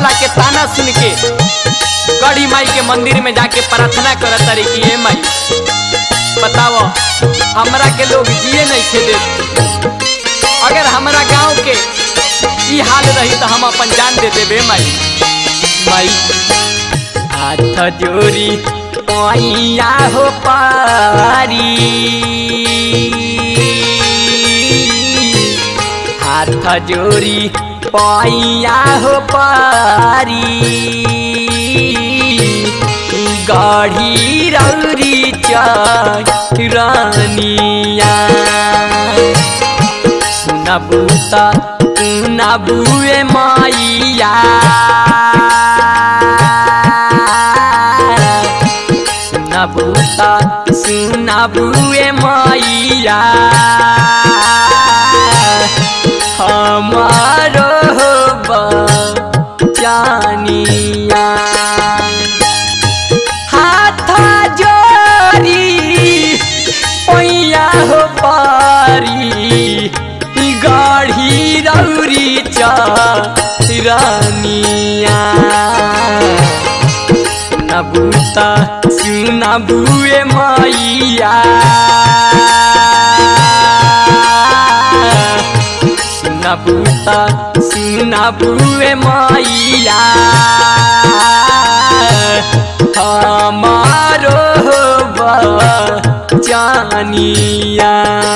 वाला के ताना सुन के गढ़ी माई के मंदिर में जाके प्रार्थना करत तारी कि हे माई बताओ हमरा के लोग जिए नहीं खेदे, अगर हमारा गांव के ई हाल रही तो हम अपन जान दे देबे माई। माई हाथ जोड़ी पैया हो पारी, हाथ जोड़ी पैया हो पारी, गढ़ी रौरी चरनिया सुनबूता सुनबुए मैया, सुनबूता सुनबुए मैया, हमारो बचानिया। हाथ जोड़ी पैया हो पारी, गढ़ी रौरी चरनिया सुनबूता सुनबुए मैया, सुनबूता सुनबुए मैया, हमारो बचानिया।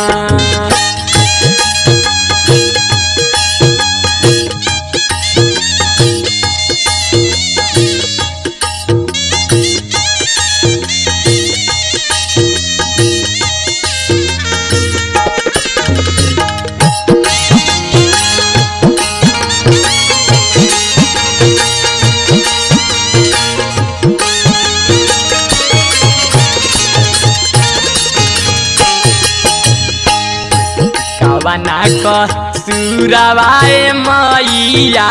बना क सुरवाए मैया,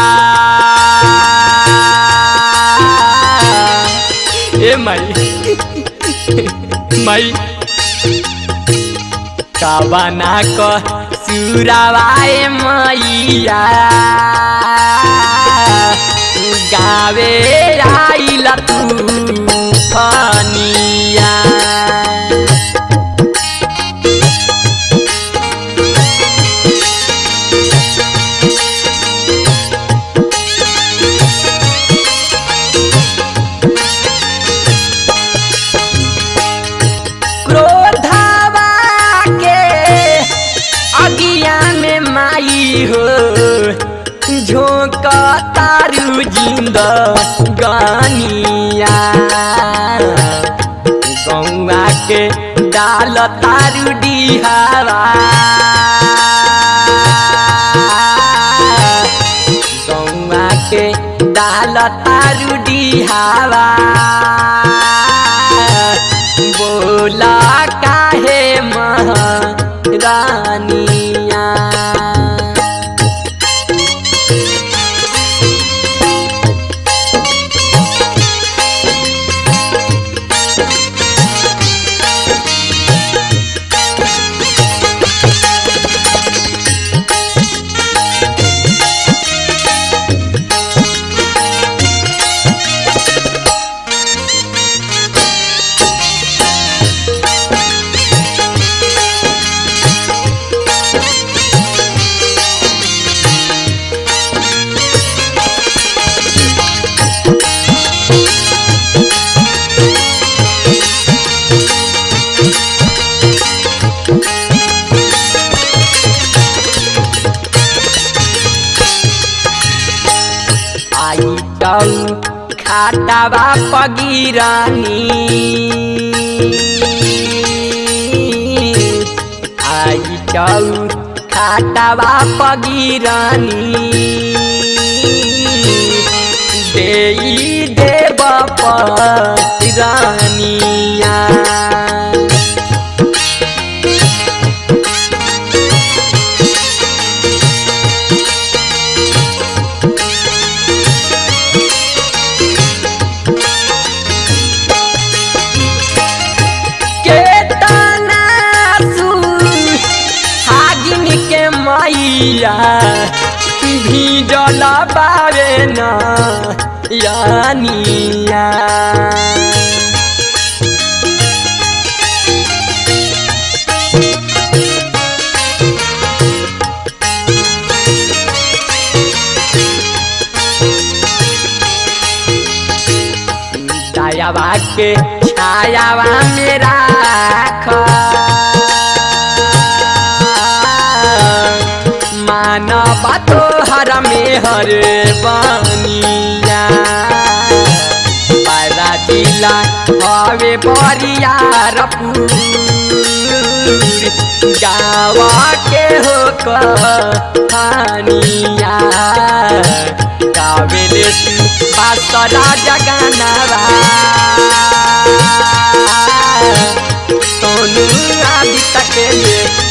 ए माई माई का बना क सुरवाए मैया, गावे आइल तूफानिया। झोंक तारू जिंदगानिया, गौआ के डाल तारू डिहावा, गौआ के डाल तारू डिहावा, बोला काहे महारानिया। खाटावा पगिरानी आई चाऊ, खाटावा पगिरानी देई देव परानिया। भीजल बावे न यानिया दायावा के छायावा मेरा मानव तो हर में हर बनिया पैदा जिला हवे बरियार गावा के हो कहानिया कावेले बासरा जगनवा सोनू आदि तक